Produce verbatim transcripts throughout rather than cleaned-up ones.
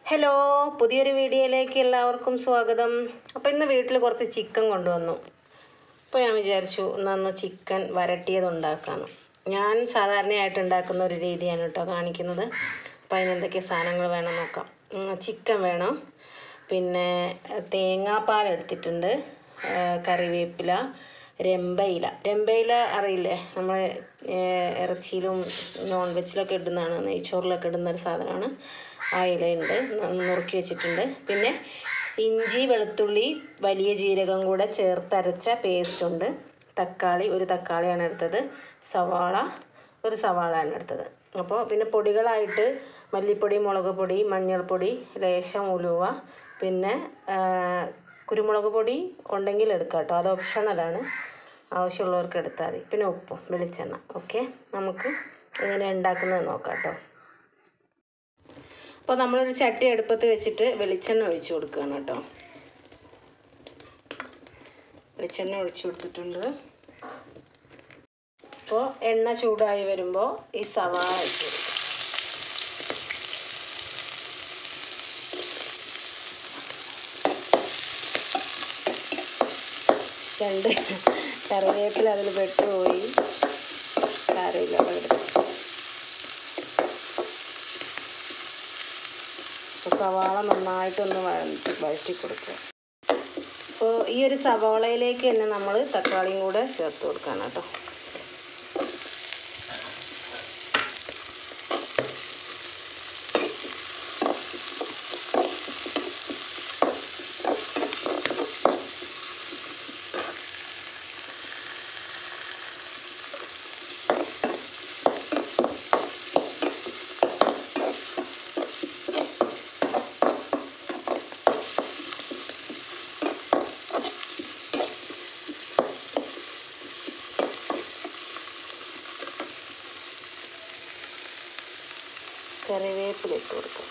Hello, പുതിയൊരു വീഡിയോയിലേക്ക് എല്ലാവർക്കും സ്വാഗതം. അപ്പോൾ ഇന്ന് വീട്ടിൽ കുറച്ച് ചിക്കൻ കൊണ്ടുവന്നു. അപ്പോൾ ഞാൻ വിചാരിച്ചു ഇന്ന് ചിക്കൻ വരട്ടിയത് ഉണ്ടാക്കാമെന്ന്. ഞാൻ സാധാരണയായിട്ട് ഉണ്ടാക്കുന്ന ഒരു രീതിയാണ് കേട്ടോ കാണിക്കുന്നത്. അപ്പോൾ അതിന് എന്തൊക്കെ സാധനങ്ങൾ വേണം നോക്കാം. ചിക്കൻ വേണം, പിന്നെ തേങ്ങാപ്പാൽ എടുത്തിട്ടുണ്ട്, കറിവേപ്പില, രമ്പയില. രമ്പയില അറിയില്ലേ, നമ്മൾ ഇറച്ചിയിലും നോൺ വെജിലൊക്കെ ഇടുന്നതാണ്, നെയ്ച്ചോറിലൊക്കെ ഇടുന്നൊരു സാധനമാണ്. ആ ഇലയുണ്ട്, നുറുക്കി വെച്ചിട്ടുണ്ട്. പിന്നെ ഇഞ്ചി, വെളുത്തുള്ളി, വലിയ ജീരകം കൂടെ ചേർത്തരച്ച പേസ്റ്റുണ്ട്. തക്കാളി, ഒരു തക്കാളിയാണ് എടുത്തത്. സവാള, ഒരു സവാളയാണ് എടുത്തത്. അപ്പോൾ പിന്നെ പൊടികളായിട്ട് മല്ലിപ്പൊടി, മുളക് പൊടി, മഞ്ഞൾപ്പൊടി, ലേശം ഉലുവ, പിന്നെ കുരുമുളക് പൊടി ഉണ്ടെങ്കിൽ എടുക്കാം കേട്ടോ, അത് ഓപ്ഷണലാണ്, ആവശ്യമുള്ളവർക്ക് എടുത്താൽ മതി. പിന്നെ ഉപ്പും വെളിച്ചെണ്ണ. ഓക്കെ, നമുക്ക് എങ്ങനെ ഉണ്ടാക്കുന്നത് നോക്കാം കേട്ടോ. അപ്പോൾ നമ്മളൊരു ചട്ടി അടുപ്പത്ത് വെച്ചിട്ട് വെളിച്ചെണ്ണ ഒഴിച്ചു കൊടുക്കുകയാണ് കേട്ടോ. വെളിച്ചെണ്ണ ഒഴിച്ചു കൊടുത്തിട്ടുണ്ട്. അപ്പോൾ എണ്ണ ചൂടായി വരുമ്പോൾ ഈ സവാള ഒഴിച്ചു കൊടുക്കും. രണ്ട് കറിവേപ്പില അതിൽ പെട്ടുപോയി, കറിയില്ല എടുത്തു. സവാള നന്നായിട്ടൊന്ന് വഴറ്റി വഴറ്റി കൊടുക്കുക. അപ്പോൾ ഈ ഒരു സവാളയിലേക്ക് തന്നെ നമ്മൾ തക്കാളിയും കൂടെ ചേർത്ത് കൊടുക്കണം കേട്ടോ. കറിവേപ്പില ഇട്ട് കൊടുക്കാം.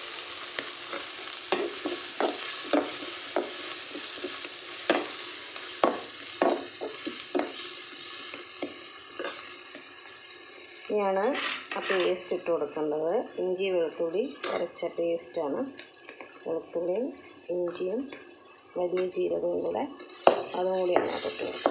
ഇനിയാണ് ആ പേസ്റ്റ് ഇട്ട് കൊടുക്കേണ്ടത്. ഇഞ്ചി വെളുത്തുള്ളി അരച്ച പേസ്റ്റാണ്. വെളുത്തുള്ളിയും ഇഞ്ചിയും വലിയ ജീരകവും കൂടെ അതും കൂടിയാണ് ഇട്ട് കൊടുക്കുക.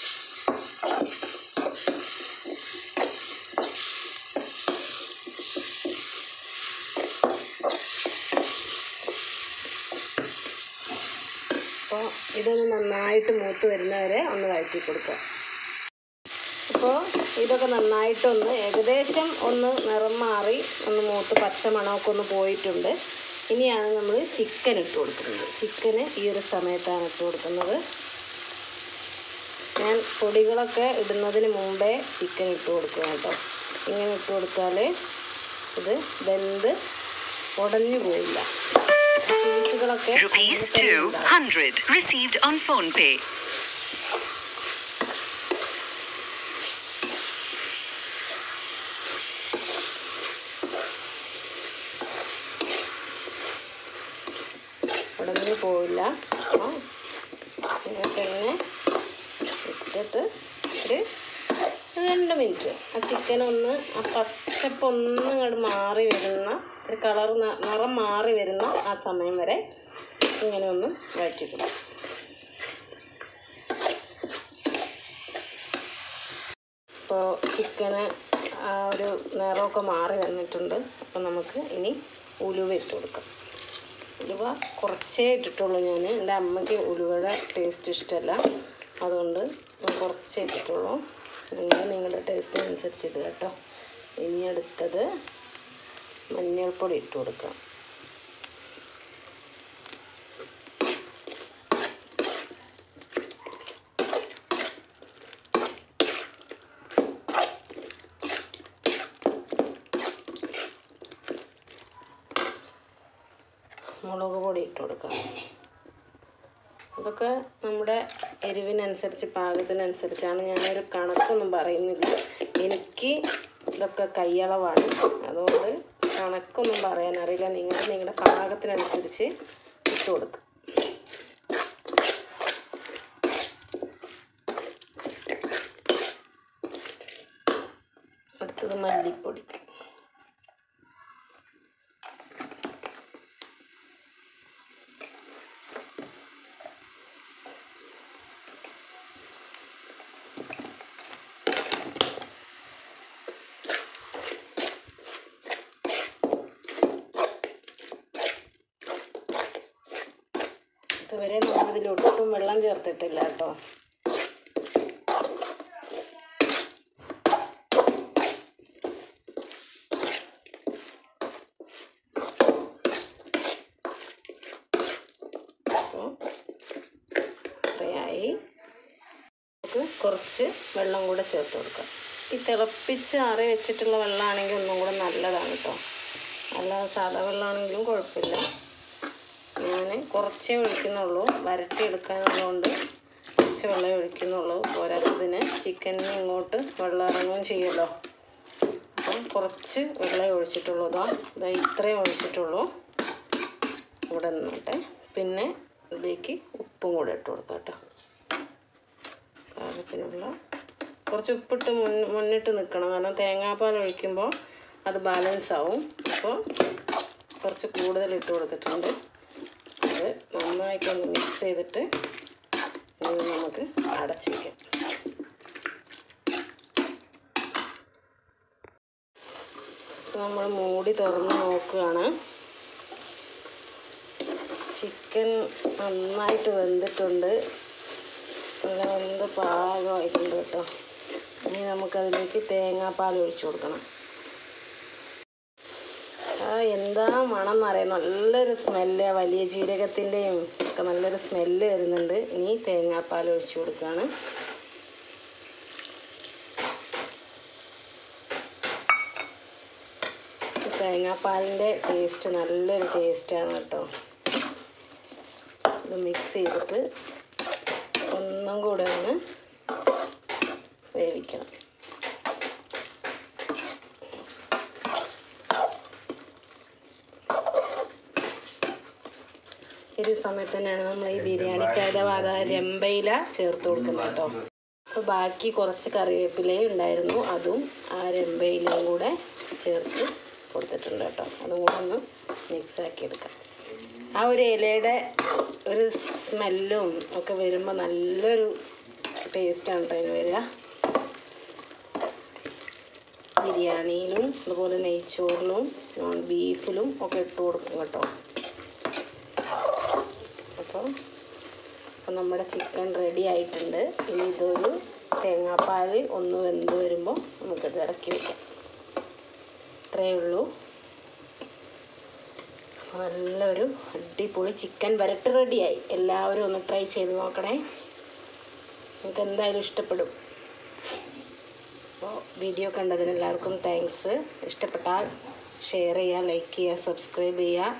അപ്പോൾ ഇതൊന്ന് നന്നായിട്ട് മൂത്ത് വരുന്നവരെ ഒന്ന് വഴറ്റി കൊടുക്കുക. അപ്പോൾ ഇതൊക്കെ നന്നായിട്ടൊന്ന് ഏകദേശം ഒന്ന് നിറം മാറി ഒന്ന് മൂത്ത് പച്ച മണമൊക്കെ ഒന്ന് പോയിട്ടുണ്ട്. ഇനിയാണ് നമ്മൾ ചിക്കൻ ഇട്ട് കൊടുക്കുന്നത്. ചിക്കന് ഈ ഒരു സമയത്താണ് ഇട്ട് കൊടുക്കുന്നത്. ഞാൻ പൊടികളൊക്കെ ഇടുന്നതിന് മുമ്പേ ചിക്കൻ ഇട്ട് കൊടുക്കുക കേട്ടോ. ഇങ്ങനെ ഇട്ട് കൊടുത്താൽ ഇത് വെന്ത് ഉടഞ്ഞു പോയില്ല. Rupees two hundred received on phone pay. ഉടഞ്ഞു പോയില്ല. ഇങ്ങനെ തന്നെ ഇട്ടിട്ട് ഒരു രണ്ട് മിനിറ്റ് ആ ചിക്കനൊന്ന് ആ പച്ചപ്പൊന്ന് ഇങ്ങോട്ട് മാറി വരുന്ന ഒരു കളർ നിറം മാറി വരുന്ന ആ സമയം വരെ ഇങ്ങനെ ഒന്ന് വഴറ്റി കൊടുക്കും. ഇപ്പോൾ ചിക്കന് ആ ഒരു നിറമൊക്കെ മാറി വന്നിട്ടുണ്ട്. അപ്പോൾ നമുക്ക് ഇനി ഉലുവ ഇട്ട് കൊടുക്കാം. ഉലുവ കുറച്ചേ ഇട്ടിട്ടുള്ളൂ ഞാൻ. എൻ്റെ അമ്മയ്ക്ക് ഉലുവയുടെ ടേസ്റ്റ് ഇഷ്ടമല്ല, അതുകൊണ്ട് കുറച്ചേ ഇട്ടിട്ടുള്ളൂ. നിങ്ങൾ നിങ്ങളുടെ ടേസ്റ്റിനനുസരിച്ച് ഇടുക കേട്ടോ. ഇനി അടുത്തത് മഞ്ഞൾപ്പൊടി ഇട്ട് കൊടുക്കാം. മുളക് പൊടി ഇട്ട് കൊടുക്കാം. അതൊക്കെ നമ്മുടെ എരിവിനനുസരിച്ച് പാകത്തിനനുസരിച്ചാണ്. ഞാനൊരു കണക്കൊന്നും പറയുന്നില്ല. എനിക്ക് ഇതൊക്കെ കൈയളവാണ്, അതുകൊണ്ട് കണക്കൊന്നും പറയാനറിയില്ല. നിങ്ങൾ നിങ്ങളുടെ പാകത്തിനനുസരിച്ച് ഇട്ട് കൊടുക്കുക. അടുത്തത് മല്ലിപ്പൊടി. ഇതുവരെ നമ്മളിതിൽ ഒട്ടും വെള്ളം ചേർത്തിട്ടില്ല കേട്ടോ. അപ്പോൾ ഇത്രയായി. നമുക്ക് കുറച്ച് വെള്ളം കൂടെ ചേർത്ത് കൊടുക്കാം. ഈ തിളപ്പിച്ച് ആറി വെച്ചിട്ടുള്ള വെള്ളമാണെങ്കിൽ ഒന്നും കൂടെ നല്ലതാണ് കേട്ടോ. അല്ലാതെ സാധാ വെള്ളമാണെങ്കിലും കുഴപ്പമില്ല. ഞാൻ കുറച്ചേ ഒഴിക്കുന്നുള്ളൂ, വരട്ടി എടുക്കാനുള്ളതുകൊണ്ട് കുറച്ച് വെള്ളം ഒഴിക്കുന്നുള്ളൂ. പോരാത്തതിന് ചിക്കനിന് ഇങ്ങോട്ട് വെള്ളം ഇറങ്ങുകയും ചെയ്യുമല്ലോ. അപ്പം കുറച്ച് വെള്ളം ഒഴിച്ചിട്ടുള്ളൂ. ഇതാ ഇതാ ഇത്രയും ഒഴിച്ചിട്ടുള്ളൂ. ഇവിടെ നിന്നോട്ടെ. പിന്നെ ഇതിലേക്ക് ഉപ്പും കൂടെ ഇട്ട് കൊടുക്കാം കേട്ടോ. പാകത്തിനുള്ള കുറച്ച് ഉപ്പിട്ട് മുൻ മുന്നിട്ട് നിൽക്കണം, കാരണം തേങ്ങാപ്പാൽ ഒഴിക്കുമ്പോൾ അത് ബാലൻസ് ആവും. അപ്പോൾ കുറച്ച് കൂടുതൽ ഇട്ട് കൊടുത്തിട്ടുണ്ട്. അത് നന്നായിട്ടൊന്ന് മിക്സ് ചെയ്തിട്ട് ഇത് നമുക്ക് അടച്ച് വയ്ക്കാം. നമ്മൾ മൂടി തുറന്ന് നോക്കുകയാണ്. ചിക്കൻ നന്നായിട്ട് വെന്തിട്ടുണ്ട്, നല്ല വെന്ത് പാകമായിട്ടുണ്ട് കേട്ടോ. ഇനി നമുക്കതിലേക്ക് തേങ്ങാപ്പാൽ ഒഴിച്ചു കൊടുക്കണം. ആ എന്താ മണം എന്നറിയാം, നല്ലൊരു സ്മെല്ല്, വലിയ ജീരകത്തിൻ്റെയും ഒക്കെ നല്ലൊരു സ്മെല്ല് വരുന്നുണ്ട്. ഇനി തേങ്ങാപ്പാൽ ഒഴിച്ചു കൊടുക്കുകയാണ്. തേങ്ങാപ്പാലിൻ്റെ ടേസ്റ്റ് നല്ലൊരു ടേസ്റ്റാണ് കേട്ടോ. ഇത് മിക്സ് ചെയ്തിട്ട് ഒന്നും കൂടെ ഒന്ന് വേവിക്കണം. ഈ സമയത്ത് തന്നെയാണ് നമ്മൾ ഈ ബിരിയാണിക്കാരുടെ വാത രമ്പയില ചേർത്ത് കൊടുക്കുന്നത് കേട്ടോ. അപ്പോൾ ബാക്കി കുറച്ച് കറിവേപ്പിലയും ഉണ്ടായിരുന്നു, അതും ആ രമ്പയിലയും കൂടെ ചേർത്ത് കൊടുത്തിട്ടുണ്ട് കേട്ടോ. അതും കൂടെ ഒന്ന് മിക്സാക്കി എടുക്കാം. ആ ഒരു ഇലയുടെ ഒരു സ്മെല്ലും ഒക്കെ വരുമ്പോൾ നല്ലൊരു ടേസ്റ്റാണ് കേട്ടോ അതിന് വരിക. ബിരിയാണിയിലും അതുപോലെ നെയ്ച്ചോറിലും നോൺ ബീഫിലും ഒക്കെ ഇട്ട് കൊടുക്കും കേട്ടോ. അപ്പോൾ അപ്പോൾ നമ്മുടെ ചിക്കൻ റെഡി ആയിട്ടുണ്ട്. ഇനി ഇതൊരു തേങ്ങാപ്പാൽ ഒന്ന് വെന്ത് വരുമ്പോൾ നമുക്കത് ഇറക്കി വയ്ക്കാം. ഇത്രയേ ഉള്ളൂ. നല്ലൊരു അടിപൊളി ചിക്കൻ വരട്ട് റെഡിയായി. എല്ലാവരും ഒന്ന് ട്രൈ ചെയ്ത് നോക്കണേ, നിങ്ങൾക്ക് എന്തായാലും ഇഷ്ടപ്പെടും. അപ്പോൾ വീഡിയോ കണ്ടതിന് എല്ലാവർക്കും താങ്ക്സ്. ഇഷ്ടപ്പെട്ടാൽ ഷെയർ ചെയ്യുക, ലൈക്ക് ചെയ്യുക, സബ്സ്ക്രൈബ് ചെയ്യുക.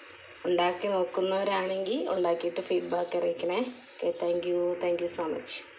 ഉണ്ടാക്കി നോക്കുന്നവരാണെങ്കിൽ ഉണ്ടാക്കിയിട്ട് ഫീഡ്ബാക്ക് അറിയിക്കണേ. Okay, thank you thank you so much.